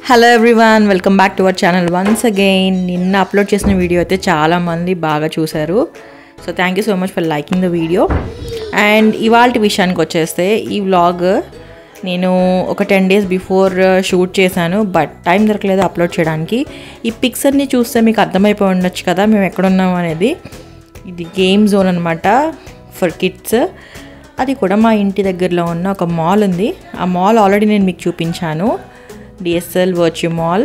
Hello everyone, welcome back to our channel once again. నిన్న upload చేసిన video అయితే చాలామంది బాగా చూశారు. So thank you so much for liking the video. And ఇవాళ విషయానికి వచ్చేస్తే ఈ వ్లాగ్ నేను ఒక 10 days బిఫోర్ షూట్ చేశాను, బట్ టైం దొరకలేదు అప్లోడ్ చేయడానికి. ఈ పిక్స్ అన్ని చూస్తే మీకు అర్థమైపోయి ఉండొచ్చు కదా మేము ఎక్కడున్నాం అనేది. ఇది గేమ్ జోన్ అనమాట ఫర్ కిడ్స్. అది కూడా మా ఇంటి దగ్గరలో ఉన్న ఒక మాల్ ఉంది. ఆ మాల్ ఆల్రెడీ నేను మీకు చూపించాను. డిఎస్ఎల్ వర్చ్యూ మాల్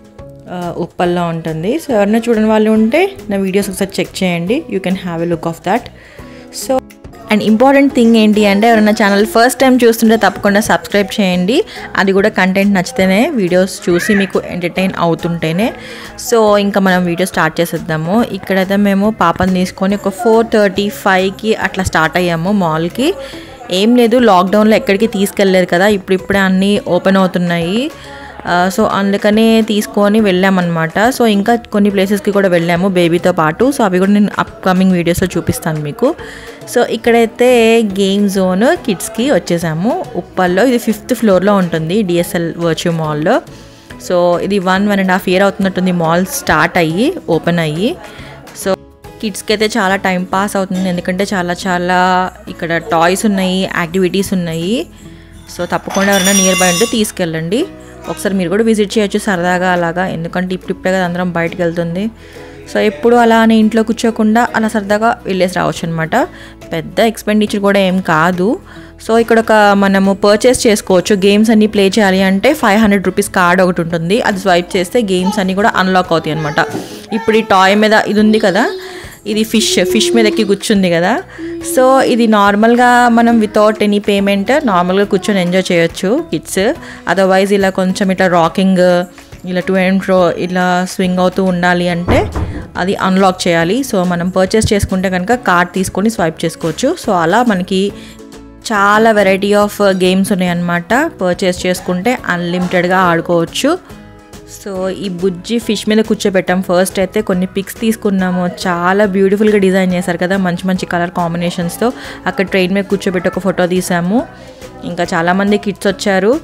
ఉప్పల్లో ఉంటుంది. సో ఎవరైనా చూడని వాళ్ళు ఉంటే నా వీడియోస్ ఒకసారి చెక్ చేయండి. You can have a look of that. So and important thing ఏంటి అంటే, ఎవరైనా ఛానల్ ఫస్ట్ టైం చూస్తుంటే తప్పకుండా సబ్స్క్రైబ్ చేయండి. అది కూడా కంటెంట్ నచ్చితేనే, వీడియోస్ చూసి మీకు ఎంటర్టైన్ అవుతుంటేనే. సో ఇంకా మనం వీడియో స్టార్ట్ చేసేద్దాము. ఇక్కడైతే మేము పాపని తీసుకొని ఒక 4:35కి అట్లా స్టార్ట్ అయ్యాము మాల్కి. ఏం లేదు, లాక్డౌన్లో ఎక్కడికి తీసుకెళ్ళలేదు కదా, ఇప్పుడిప్పుడే అన్నీ ఓపెన్ అవుతున్నాయి. సో అందుకనే తీసుకొని వెళ్ళామన్నమాట. సో ఇంకా కొన్ని ప్లేసెస్కి కూడా వెళ్ళాము బేబీతో పాటు. సో అవి కూడా నేను అప్కమింగ్ వీడియోస్లో చూపిస్తాను మీకు. సో ఇక్కడైతే గేమ్ జోన్ కిడ్స్కి వచ్చేసాము ఉప్పల్లో. ఇది 5th floorలో ఉంటుంది డిఎస్ఎల్ వర్చ్యూ మాల్లో. సో ఇది 1.5 years అవుతున్నట్టుంది మాల్ స్టార్ట్ అయ్యి, ఓపెన్ అయ్యి. సో కిడ్స్కి అయితే చాలా టైం పాస్ అవుతుంది, ఎందుకంటే చాలా ఇక్కడ టాయ్స్ ఉన్నాయి, యాక్టివిటీస్ ఉన్నాయి. సో తప్పకుండా ఎవరైనా నియర్ బై ఉంటే తీసుకెళ్ళండి. ఒకసారి మీరు కూడా విజిట్ చేయొచ్చు సరదాగా అలాగా, ఎందుకంటే ఇప్పుడే కదా అందరం బయటకు వెళ్తుంది. సో ఎప్పుడు అలా అని ఇంట్లో కూర్చోకుండా అలా సరదాగా వెళ్ళేసి రావచ్చు అనమాట. పెద్ద ఎక్స్పెండిచర్ కూడా ఏం కాదు. సో ఇక్కడ మనము పర్చేస్ చేసుకోవచ్చు. గేమ్స్ అన్నీ ప్లే చేయాలి అంటే 500 rupees కార్డ్ ఒకటి ఉంటుంది. అది స్వైప్ చేస్తే గేమ్స్ అన్నీ కూడా అన్లాక్ అవుతాయి అనమాట. ఇప్పుడు ఈ టాయ్ మీద ఇది ఉంది కదా, ఇది ఫిష్ మీద ఎక్కి కూర్చుంది కదా. సో ఇది నార్మల్గా మనం వితౌట్ ఎనీ పేమెంట్ నార్మల్గా కూర్చొని ఎంజాయ్ చేయొచ్చు కిడ్స్. అదర్వైజ్ ఇలా కొంచెం ఇట్లా రాకింగ్, ఇలా టు అండ్ ఫ్రో ఇలా స్వింగ్ అవుతూ ఉండాలి అంటే అది అన్లాక్ చేయాలి. సో మనం పర్చేస్ చేసుకుంటే కనుక కార్డ్ తీసుకొని స్వైప్ చేసుకోవచ్చు. సో అలా మనకి చాలా వెరైటీ ఆఫ్ గేమ్స్ ఉన్నాయన్నమాట. పర్చేస్ చేసుకుంటే అన్లిమిటెడ్గా ఆడుకోవచ్చు. సో ఈ బుజ్జి ఫిష్ మీద కూర్చోబెట్టాం. ఫస్ట్ అయితే కొన్ని పిక్స్ తీసుకున్నాము. చాలా బ్యూటిఫుల్గా డిజైన్ చేశారు కదా, మంచి కలర్ కాంబినేషన్స్తో. అక్కడ ట్రైన్ మీద కూర్చోబెట్టి ఒక ఫోటో తీసాము. ఇంకా చాలామంది కిడ్స్ వచ్చారు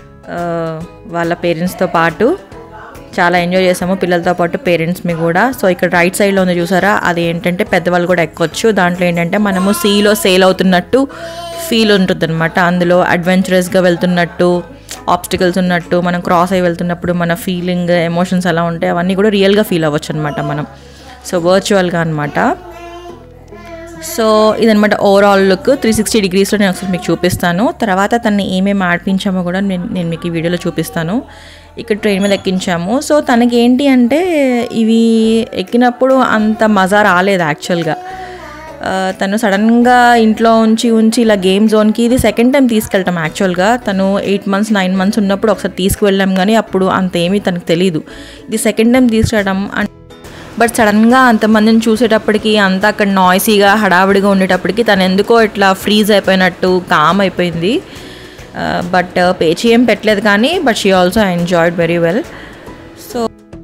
వాళ్ళ పేరెంట్స్తో పాటు. చాలా ఎంజాయ్ చేసాము పిల్లలతో పాటు, పేరెంట్స్ని కూడా. సో ఇక్కడ రైట్ సైడ్లో ఉంది చూసారా, అది ఏంటంటే పెద్దవాళ్ళు కూడా ఎక్కొచ్చు. దాంట్లో ఏంటంటే మనము సీలో సేల్ అవుతున్నట్టు ఫీల్ ఉంటుంది అనమాట. అందులో అడ్వెంచరస్గా వెళ్తున్నట్టు, ఆబ్స్టికల్స్ ఉన్నట్టు, మనం క్రాస్ అయ్యి వెళ్తున్నప్పుడు మన ఫీలింగ్, ఎమోషన్స్ ఎలా ఉంటాయి అవన్నీ కూడా రియల్గా ఫీల్ అవ్వచ్చు అనమాట మనం. సో వర్చువల్గా అనమాట. సో ఇదనమాట ఓవరాల్ లుక్. 360 degreesలో నేను ఒకసారి మీకు చూపిస్తాను. తర్వాత తనని ఏమేమి ఆడిపించామో కూడా నేను మీకు ఈ వీడియోలో చూపిస్తాను. ఇక్కడ ట్రైన్ మీద ఎక్కించాము. సో తనకి ఏంటి అంటే ఇవి ఎక్కినప్పుడు అంత మజా రాలేదు యాక్చువల్గా. తను సడన్గా ఇంట్లో ఉంచి ఇలా గేమ్ జోన్కి ఇది సెకండ్ టైం తీసుకెళ్ళటం. యాక్చువల్గా తను 8 months 9 months ఉన్నప్పుడు ఒకసారి తీసుకువెళ్ళాం, కానీ అప్పుడు అంత ఏమీ తనకు తెలీదు. ఇది సెకండ్ టైం తీసుకెళ్ళడం. బట్ సడన్గా అంతమందిని చూసేటప్పటికి, అంతా అక్కడ నాయిసీగా హడావిడిగా ఉండేటప్పటికి తను ఎందుకో ఇట్లా ఫ్రీజ్ అయిపోయినట్టు కామ్ అయిపోయింది. బట్ పేచి ఏం పెట్టలేదు కానీ, but she also enjoyed very well. So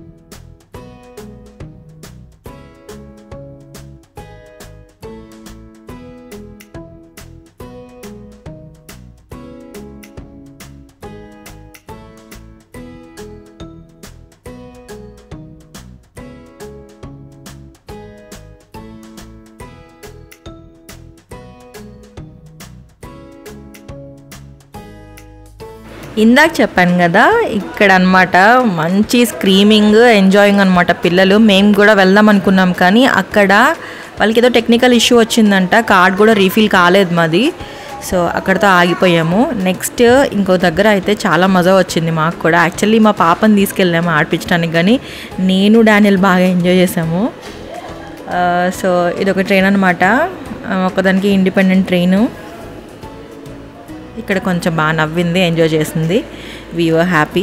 ఇందాక చెప్పాను కదా, ఇక్కడ అనమాట మంచి స్క్రీమింగ్, ఎంజాయింగ్ అనమాట పిల్లలు. మేము కూడా వెళ్దాం అనుకున్నాం, కానీ అక్కడ వాళ్ళకి ఏదో టెక్నికల్ ఇష్యూ వచ్చిందంట, కార్డ్ కూడా రీఫిల్ కాలేదు మాది. సో అక్కడితో ఆగిపోయాము. నెక్స్ట్ ఇంకో దగ్గర అయితే చాలా మజా వచ్చింది మాకు కూడా. యాక్చువల్లీ మా పాపని తీసుకెళ్ళాము ఆడిపించడానికి, కానీ నేను డానియల్ బాగా ఎంజాయ్ చేసాము. సో ఇదొక ట్రైన్ అనమాట, ఒకదానికి ఇండిపెండెంట్ ట్రైను. ఇక్కడ కొంచెం బాగా నవ్వింది, ఎంజాయ్ చేసింది. We were happy.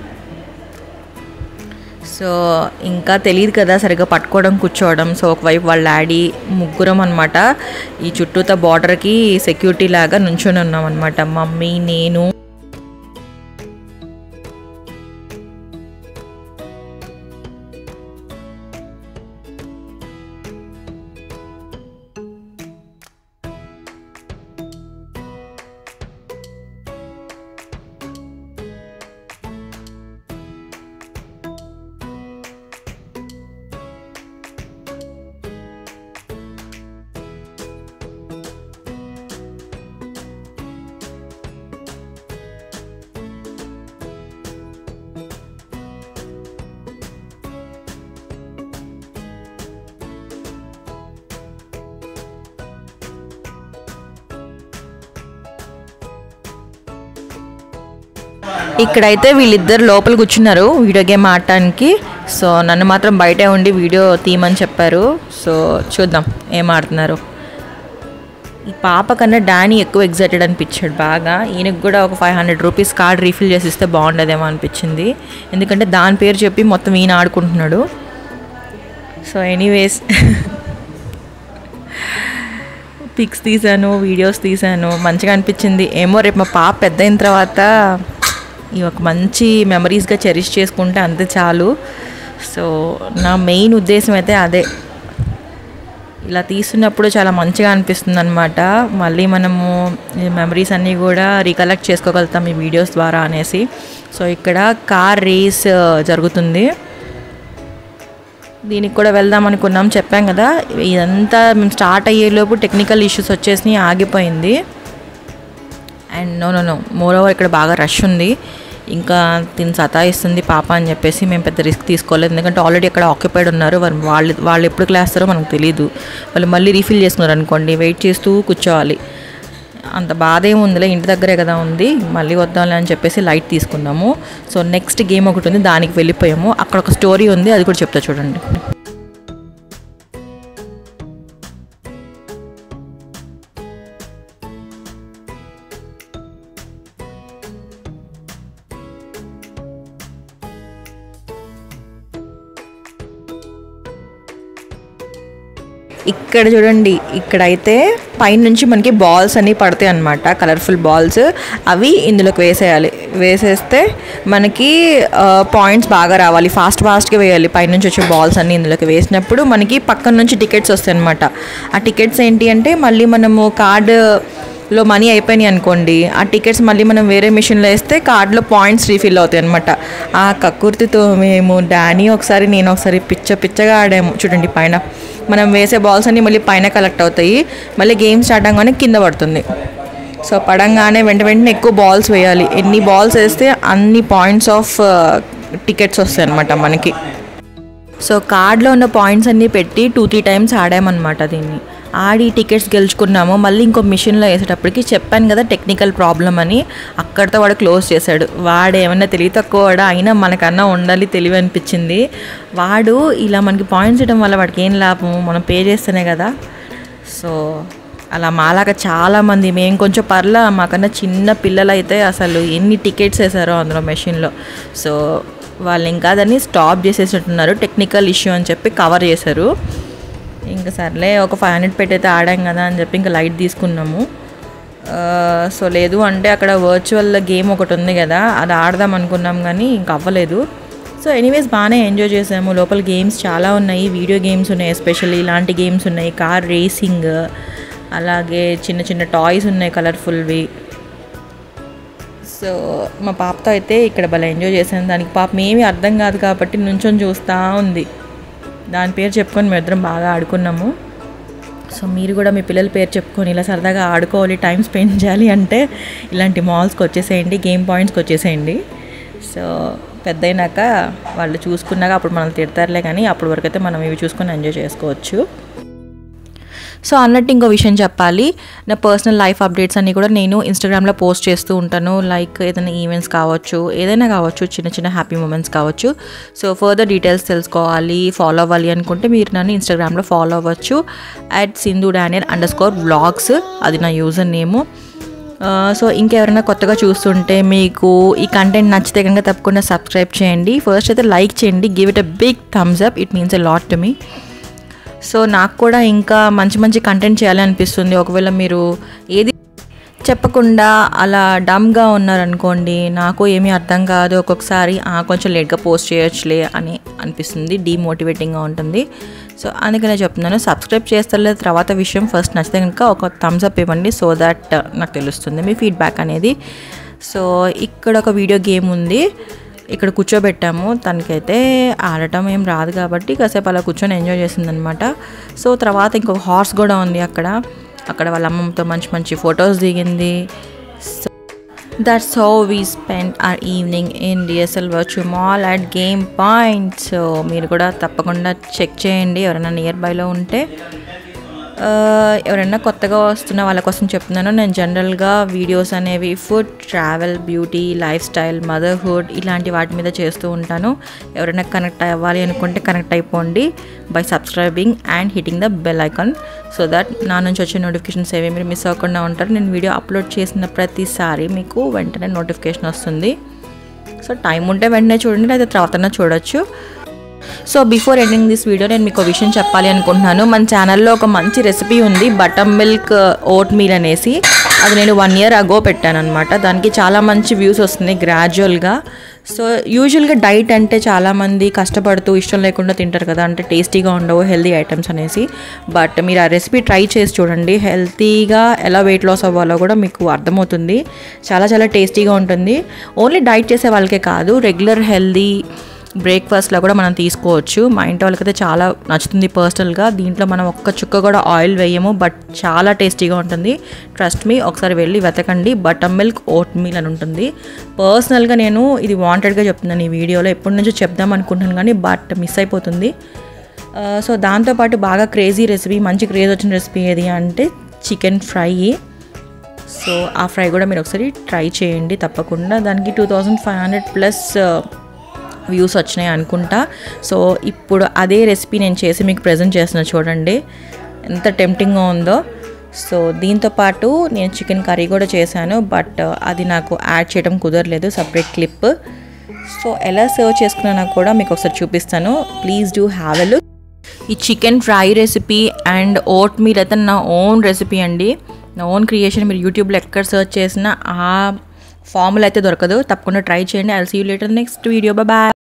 సో ఇంకా తెలియదు కదా సరిగ్గా పట్టుకోవడం, కూర్చోవడం. సో ఒకవైపు వాళ్ళ డాడీ, ముగ్గురం అనమాట ఈ చుట్టూతో బార్డర్కి సెక్యూరిటీ లాగా నుంచొని ఉన్నాం అనమాట. మమ్మీ, నేను. ఇక్కడైతే వీళ్ళిద్దరు లోపల కూర్చున్నారు వీడియో గేమ్ ఆడటానికి. సో నన్ను మాత్రం బయటే ఉండి వీడియో తీయమని చెప్పారు. సో చూద్దాం ఏం ఆడుతున్నారు. ఈ పాప కన్నా డానీ ఎక్కువ ఎగ్జైటెడ్ అనిపించాడు బాగా. ఈయనకు కూడా ఒక 500 రూపీస్ కార్డ్ రీఫిల్ చేసి ఇస్తే బాగుండేదేమో అనిపించింది. ఎందుకంటే దాని పేరు చెప్పి మొత్తం ఈయన ఆడుకుంటున్నాడు. సో ఎనీవేస్ పిక్స్ తీసాను, వీడియోస్ తీసాను, మంచిగా అనిపించింది. ఏమో రేపు మా పాప పెద్ద అయిన తర్వాత ఈ ఒక మంచి మెమరీస్గా చెరిష్ చేసుకుంటే అంతే చాలు. సో నా మెయిన్ ఉద్దేశం అయితే అదే. ఇలా తీస్తున్నప్పుడు చాలా మంచిగా అనిపిస్తుంది అనమాట. మళ్ళీ మనము మెమరీస్ అన్నీ కూడా రీకలెక్ట్ చేసుకోగలుగుతాం ఈ వీడియోస్ ద్వారా అనేసి. సో ఇక్కడ కార్ రేస్ జరుగుతుంది. దీనికి కూడా వెళ్దాం అనుకున్నాం, చెప్పాం కదా. ఇదంతా మేము స్టార్ట్ అయ్యేలోపు టెక్నికల్ ఇష్యూస్ వచ్చేసి ఆగిపోయింది. అండ్ నో మోరోవర్ ఇక్కడ బాగా రష్ ఉంది. ఇంకా తిని సతాయిస్తుంది పాప అని చెప్పేసి మేము పెద్ద రిస్క్ తీసుకోలేదు. ఎందుకంటే ఆల్రెడీ అక్కడ ఆక్యుపైడ్ ఉన్నారు. వాళ్ళు ఎప్పుడు క్లాస్తారో మనకు తెలియదు. వాళ్ళు మళ్ళీ రీఫిల్ చేసుకున్నారు అనుకోండి, వెయిట్ చేస్తూ కూర్చోవాలి. అంత బాధ ఏమి ఉందిలే, ఇంటి దగ్గరే కదా ఉంది, మళ్ళీ వద్దాంలే అని చెప్పేసి లైట్ తీసుకున్నాము. సో నెక్స్ట్ గేమ్ ఒకటి ఉంది, దానికి వెళ్ళిపోయాము. అక్కడ ఒక స్టోరీ ఉంది, అది కూడా చెప్తా చూడండి. ఇక్కడ చూడండి, ఇక్కడైతే పైనుంచి మనకి బాల్స్ అన్నీ పడతాయి అన్నమాట, కలర్ఫుల్ బాల్స్. అవి ఇందులోకి వేసేస్తే మనకి పాయింట్స్ బాగా రావాలి. ఫాస్ట్గా వేయాలి. పైనుంచి వచ్చే బాల్స్ అన్నీ ఇందులోకి వేసినప్పుడు మనకి పక్కన నుంచి టికెట్స్ వస్తాయి అన్నమాట. ఆ టికెట్స్ ఏంటి అంటే మళ్ళీ మనము కార్డులో మనీ అయిపోయినాయి అనుకోండి, ఆ టికెట్స్ మళ్ళీ మనం వేరే మిషన్లో వేస్తే కార్డులో పాయింట్స్ రీఫిల్ అవుతాయి అనమాట. ఆ కక్కుర్తితో మేము డానీ ఒకసారి నేను ఒకసారి పిచ్చగా ఆడాము. చూడండి, పైన మనం వేసే బాల్స్ అన్నీ మళ్ళీ పైన కలెక్ట్ అవుతాయి. మళ్ళీ గేమ్ స్టార్ట్ అవ్వగానే కింద పడుతుంది. సో పడంగానే వెంటనే ఎక్కువ బాల్స్ వేయాలి. ఎన్ని బాల్స్ వేస్తే అన్ని పాయింట్స్ ఆఫ్ టికెట్స్ వస్తాయి అనమాట మనకి. సో కార్డ్లో ఉన్న పాయింట్స్ అన్నీ పెట్టి 2-3 టైమ్స్ ఆడామన్నమాట. దీన్ని ఆడి టికెట్స్ గెలుచుకున్నాము. మళ్ళీ ఇంకో మిషన్లో వేసేటప్పటికి చెప్పాను కదా టెక్నికల్ ప్రాబ్లం అని, అక్కడితో వాడు క్లోజ్ చేశాడు. వాడు ఏమన్నా తెలివి తక్కువ వాడు, అయినా మనకన్నా ఉండాలి తెలివి అనిపించింది. వాడు ఇలా మనకి పాయింట్స్ ఇవ్వడం వల్ల వాడికి ఏం లాభం, మనం పే చేస్తేనే కదా. సో అలా మాలాగా చాలామంది, మేము కొంచెం మాకన్నా చిన్న పిల్లలు అయితే అసలు ఎన్ని టికెట్స్ వేసారో అందులో మెషిన్లో. సో వాళ్ళు ఇంకా దాన్ని స్టాప్ చేసేటట్టున్నారు, టెక్నికల్ ఇష్యూ అని చెప్పి కవర్ చేశారు. ఇంకా సర్లే ఒక 500 పెట్టయితే ఆడాం కదా అని చెప్పి ఇంకా లైట్ తీసుకున్నాము. సో లేదు అంటే అక్కడ వర్చువల్ గేమ్ ఒకటి ఉంది కదా, అది ఆడదాం అనుకున్నాం కానీ ఇంకా అవ్వలేదు. సో ఎనీవేస్ బాగానే ఎంజాయ్ చేసాము. లోపల గేమ్స్ చాలా ఉన్నాయి, వీడియో గేమ్స్ ఉన్నాయి, ఎస్పెషల్లీ ఇలాంటి గేమ్స్ ఉన్నాయి, కార్ రేసింగ్, అలాగే చిన్న టాయ్స్ ఉన్నాయి కలర్ఫుల్వి. సో మా పాపతో అయితే ఇక్కడ భలే ఎంజాయ్ చేసాను. దానికి పాపం ఏమీ అర్థం కాదు కాబట్టి నుంచొని చూస్తూ ఉంది. దాని పేరు చెప్పుకొని మేమిద్దరం బాగా ఆడుకున్నాము. సో మీరు కూడా మీ పిల్లల పేరు చెప్పుకొని ఇలా సరదాగా ఆడుకోవాలి, టైం స్పెండ్ చేయాలి అంటే ఇలాంటి మాల్స్కి వచ్చేసేయండి, గేమ్ పాయింట్స్కి వచ్చేసేయండి. సో పెద్ద అయినాక వాళ్ళు చూసుకున్నాక అప్పుడు మనల్ని తిడతారులే, కానీ అప్పటి వరకు అయితే మనం ఇవి చూసుకొని ఎంజాయ్ చేసుకోవచ్చు. సో అన్నట్టు ఇంకో విషయం చెప్పాలి, నా పర్సనల్ లైఫ్ అప్డేట్స్ అన్నీ కూడా నేను ఇన్స్టాగ్రామ్లో పోస్ట్ చేస్తూ ఉంటాను. లైక్ ఏదైనా ఈవెంట్స్ కావచ్చు, ఏదైనా కావచ్చు, చిన్న హ్యాపీ మూమెంట్స్ కావచ్చు. సో ఫర్దర్ డీటెయిల్స్ తెలుసుకోవాలి, ఫాలో అవ్వాలి అనుకుంటే మీరు నన్ను ఇన్స్టాగ్రామ్లో ఫాలో అవ్వచ్చు. @sindhu_daniel_vlogs, అది నా యూజర్ నేము. సో ఇంకెవరైనా కొత్తగా చూస్తుంటే మీకు ఈ కంటెంట్ నచ్చితే కనుక తప్పకుండా సబ్స్క్రైబ్ చేయండి. ఫస్ట్ అయితే లైక్ చేయండి, give it a big thumbs up, it means a lot to me. So నాకు కూడా ఇంకా మంచి కంటెంట్ చేయాలి అనిపిస్తుంది. ఒకవేళ మీరు ఏది చెప్పకుండా అలా డమ్గా ఉన్నారనుకోండి, నాకు ఏమీ అర్థం కాదు, ఒక్కొక్కసారి కొంచెం లేట్గా పోస్ట్ చేయొచ్చులే అని అనిపిస్తుంది, డీమోటివేటింగ్గా ఉంటుంది. సో అందుకనే చెప్తున్నాను, సబ్స్క్రైబ్ చేస్తలే తర్వాత విషయం, ఫస్ట్ నచ్చితే కనుక ఒక థమ్స్ అప్ ఇవ్వండి, సో దట్ నాకు తెలుస్తుంది మీ ఫీడ్బ్యాక్ అనేది. సో ఇక్కడ ఒక వీడియో గేమ్ ఉంది, ఇక్కడ కూర్చోబెట్టాము. తనకైతే ఆడటం ఏం రాదు కాబట్టి కాసేపు అలా కూర్చొని ఎంజాయ్ చేసిందనమాట. సో తర్వాత ఇంకొక హార్స్ కూడా ఉంది అక్కడ వాళ్ళ అమ్మమ్మతో మంచి ఫొటోస్ దిగింది. So that's how we spend our evening in DSL virtual mall at game point. So మీరు కూడా తప్పకుండా చెక్ చేయండి ఎవరైనా నియర్ బైలో ఉంటే. ఎవరైనా కొత్తగా వస్తున్న వాళ్ళ కోసం చెప్తున్నాను. నేను జనరల్గా వీడియోస్ అనేవి food, travel, beauty, life style, motherhood ఇలాంటి వాటి మీద చేస్తూ ఉంటాను. ఎవరైనా కనెక్ట్ అవ్వాలి అనుకుంటే కనెక్ట్ అయిపోండి by subscribing and hitting the bell icon, so that నా నుంచి వచ్చే నోటిఫికేషన్స్ ఏవి మీరు మిస్ అవ్వకుండా ఉంటారు. నేను వీడియో అప్లోడ్ చేసిన ప్రతిసారి మీకు వెంటనే నోటిఫికేషన్ వస్తుంది. సో టైం ఉంటే వెంటనే చూడండి, లేదా తర్వాత చూడొచ్చు. So before ending this video నేను మీకు విషయం చెప్పాలి అనుకుంటున్నాను. మన ఛానల్లో ఒక మంచి రెసిపీ ఉంది, బటర్ మిల్క్ ఓట్ మీల్ అనేసి. అది నేను 1 year అగో పెట్టాను అనమాట. దానికి చాలా మంచి వ్యూస్ వస్తున్నాయి గ్రాడ్యువల్గా. సో యూజువల్గా డైట్ అంటే చాలామంది కష్టపడుతూ ఇష్టం లేకుండా తింటారు కదా, అంటే టేస్టీగా ఉండవు హెల్తీ ఐటమ్స్ అనేసి. బట్ మీరు ఆ రెసిపీ ట్రై చేసి చూడండి, హెల్తీగా ఎలా వెయిట్ లాస్ అవ్వాలో కూడా మీకు అర్థమవుతుంది. చాలా చాలా టేస్టీగా ఉంటుంది. ఓన్లీ డైట్ చేసే వాళ్ళకే కాదు, రెగ్యులర్ హెల్తీ బ్రేక్ఫాస్ట్లో కూడా మనం తీసుకోవచ్చు. మా ఇంటి వాళ్ళకైతే చాలా నచ్చుతుంది పర్సనల్గా. దీంట్లో మనం ఒక్క చుక్క కూడా ఆయిల్ వేయము, బట్ చాలా టేస్టీగా ఉంటుంది. ట్రస్ట్ మీ, ఒకసారి వెళ్ళి వెతకండి. బటర్ మిల్క్ ఓట్ మీల్ అని ఉంటుంది. పర్సనల్గా నేను ఇది వాంటెడ్గా చెప్తున్నాను ఈ వీడియోలో, ఎప్పటి నుంచో చెప్దాం అనుకుంటున్నాను కానీ బట్ మిస్ అయిపోతుంది. సో దాంతోపాటు బాగా క్రేజీ రెసిపీ, మంచి క్రేజ్ వచ్చిన రెసిపీ ఏది అంటే చికెన్ ఫ్రై. సో ఆ ఫ్రై కూడా మీరు ఒకసారి ట్రై చేయండి తప్పకుండా. దానికి 2500+ వ్యూస్ వచ్చినాయి అనుకుంటా. సో ఇప్పుడు అదే రెసిపీ నేను చేసి మీకు ప్రజెంట్ చేస్తున్నా, చూడండి ఎంత టెంప్టింగ్గా ఉందో. సో దీంతోపాటు నేను చికెన్ కర్రీ కూడా చేశాను, బట్ అది నాకు యాడ్ చేయడం కుదరలేదు, సపరేట్ క్లిప్. సో ఎలా సర్వ్ చేసుకున్నా కూడా మీకు ఒకసారి చూపిస్తాను, please do have a look. ఈ chicken fry recipe and oatmeal అయితే నా ఓన్ రెసిపీ అండి, నా ఓన్ క్రియేషన్. మీరు యూట్యూబ్లో ఎక్కడ సర్చ్ చేసినా ఆ ఫార్ములా అయితే దొరకదు. తప్పకుండా ట్రై చేయండి. I will see you later next video. Bye.